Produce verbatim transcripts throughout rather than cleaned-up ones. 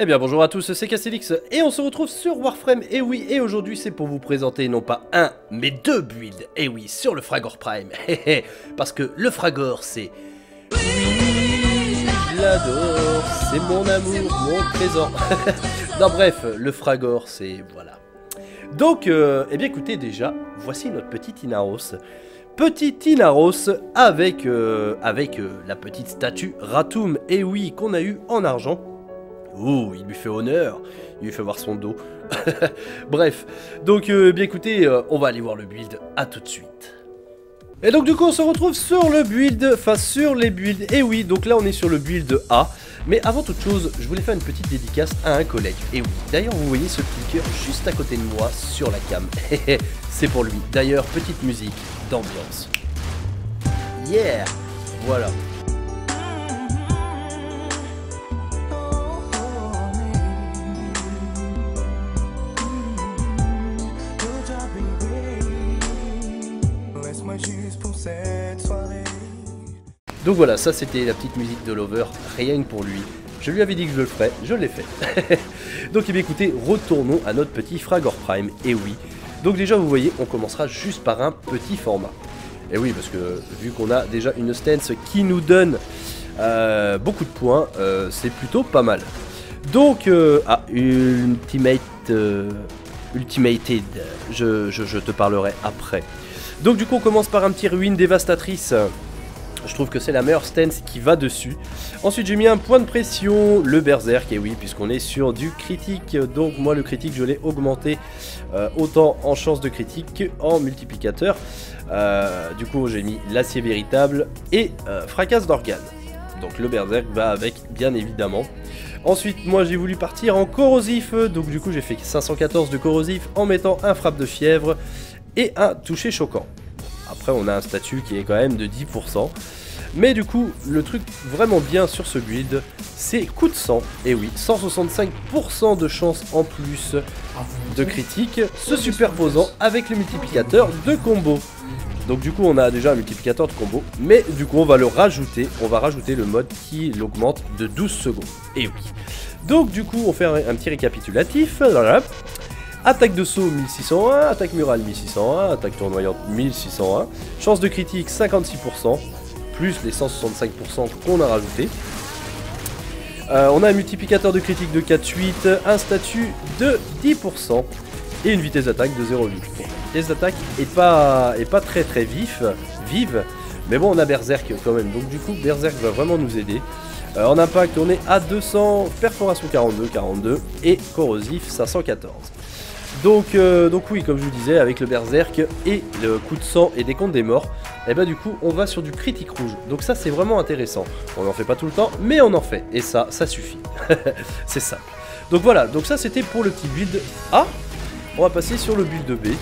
Eh bien bonjour à tous, c'est Castellix et on se retrouve sur Warframe, et oui, et aujourd'hui c'est pour vous présenter non pas un, mais deux builds, et oui, sur le Fragor Prime, parce que le Fragor c'est... Oui, je l'adore, c'est mon amour, mon présent. Non bref, le Fragor c'est... voilà. Donc, euh, eh bien écoutez déjà, voici notre petit Inaros. Petit Inaros avec, euh, avec euh, la petite statue Ratum, et oui, qu'on a eu en argent. Ouh, il lui fait honneur, il lui fait voir son dos. Bref, donc euh, bien écoutez, euh, on va aller voir le build, à tout de suite. Et donc du coup on se retrouve sur le build, enfin sur les builds, et oui, donc là on est sur le build A. Mais avant toute chose, je voulais faire une petite dédicace à un collègue, et oui, d'ailleurs vous voyez ce petit cœur juste à côté de moi sur la cam. C'est pour lui, d'ailleurs petite musique d'ambiance. Yeah, voilà. Donc voilà, ça c'était la petite musique de Lover, rien que pour lui. Je lui avais dit que je le ferais, je l'ai fait. Donc eh bien écoutez, retournons à notre petit Fragor Prime, et oui. Donc déjà vous voyez, on commencera juste par un petit format. Et oui, parce que vu qu'on a déjà une stance qui nous donne euh, beaucoup de points, euh, c'est plutôt pas mal. Donc, euh, ah, Ultimate, euh, Ultimated, je, je, je te parlerai après. Donc du coup on commence par un petit ruine dévastatrice. Je trouve que c'est la meilleure stance qui va dessus. Ensuite j'ai mis un point de pression, le berserk, et oui, puisqu'on est sur du critique. Donc moi le critique je l'ai augmenté euh, autant en chance de critique qu'en multiplicateur. euh, Du coup j'ai mis l'acier véritable et euh, fracasse d'organes. Donc le berserk va avec, bien évidemment. Ensuite moi j'ai voulu partir en corrosif. Donc du coup j'ai fait cinq cent quatorze de corrosif en mettant un frappe de fièvre et un toucher choquant. Après on a un statut qui est quand même de dix pour cent. Mais du coup le truc vraiment bien sur ce build, c'est coup de sang. Et oui, cent soixante-cinq pour cent de chance en plus de critique, se superposant avec le multiplicateur de combo. Donc du coup on a déjà un multiplicateur de combo, mais du coup on va le rajouter, on va rajouter le mode qui l'augmente de douze secondes. Et oui. Donc du coup on fait un, un petit récapitulatif. Voilà. Attaque de saut mille six cent un, attaque murale mille six cent un, attaque tournoyante mille six cent un, chance de critique cinquante-six pour cent, plus les cent soixante-cinq pour cent qu'on a rajouté. Euh, on a un multiplicateur de critique de quatre virgule huit, un statut de dix pour cent et une vitesse d'attaque de zéro virgule huit. Bon, la vitesse d'attaque est pas, est pas très très vif, vive, mais bon on a Berserk quand même, donc du coup Berserk va vraiment nous aider. Euh, en impact on est à deux cents, perforation quarante-deux, quarante-deux et corrosif cinq cent quatorze. Donc, euh, donc oui, comme je vous disais, avec le berserk et le coup de sang et des comptes des morts, et bah du coup on va sur du critique rouge. Donc ça c'est vraiment intéressant. On n'en fait pas tout le temps, mais on en fait. Et ça, ça suffit. C'est simple. Donc voilà, donc ça c'était pour le petit build A. On va passer sur le build B.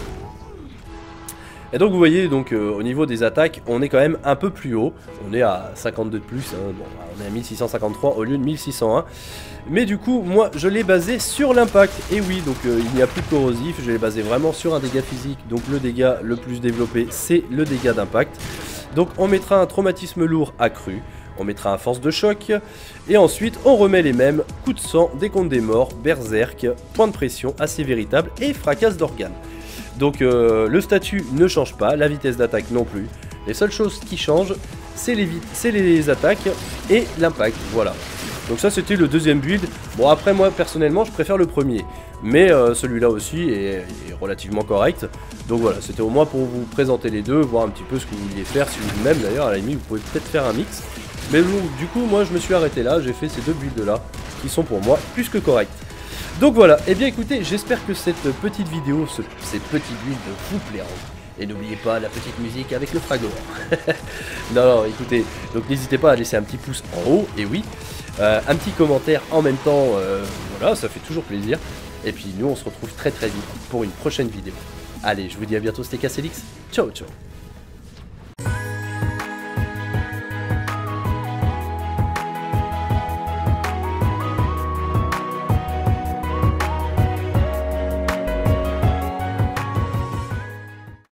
Et donc vous voyez, donc euh, au niveau des attaques, on est quand même un peu plus haut. On est à cinquante-deux de plus, hein. Bon, on est à mille six cent cinquante-trois au lieu de mille six cent un. Mais du coup, moi je l'ai basé sur l'impact. Et oui, donc euh, il n'y a plus de corrosif, je l'ai basé vraiment sur un dégât physique. Donc le dégât le plus développé, c'est le dégât d'impact. Donc on mettra un traumatisme lourd accru. On mettra un force de choc, et ensuite on remet les mêmes, coup de sang, décompte des morts, berserk, point de pression, assez véritable et fracasse d'organes. Donc euh, le statut ne change pas, la vitesse d'attaque non plus. Les seules choses qui changent, c'est les, les attaques et l'impact, voilà. Donc ça c'était le deuxième build. Bon après moi personnellement je préfère le premier. Mais euh, celui-là aussi est, est relativement correct. Donc voilà, c'était au moins pour vous présenter les deux, voir un petit peu ce que vous vouliez faire. Si vous-même d'ailleurs, à la limite vous pouvez peut-être faire un mix. Mais bon, du coup moi je me suis arrêté là, j'ai fait ces deux builds là, qui sont pour moi plus que corrects. Donc voilà, et eh bien écoutez, j'espère que cette petite vidéo, ce, ces petits builds vous plairont. Et n'oubliez pas la petite musique avec le Fragor. non, non, écoutez, donc n'hésitez pas à laisser un petit pouce en haut, et oui, euh, un petit commentaire en même temps, euh, voilà, ça fait toujours plaisir. Et puis nous on se retrouve très très vite pour une prochaine vidéo. Allez, je vous dis à bientôt, c'était Castellix, ciao ciao.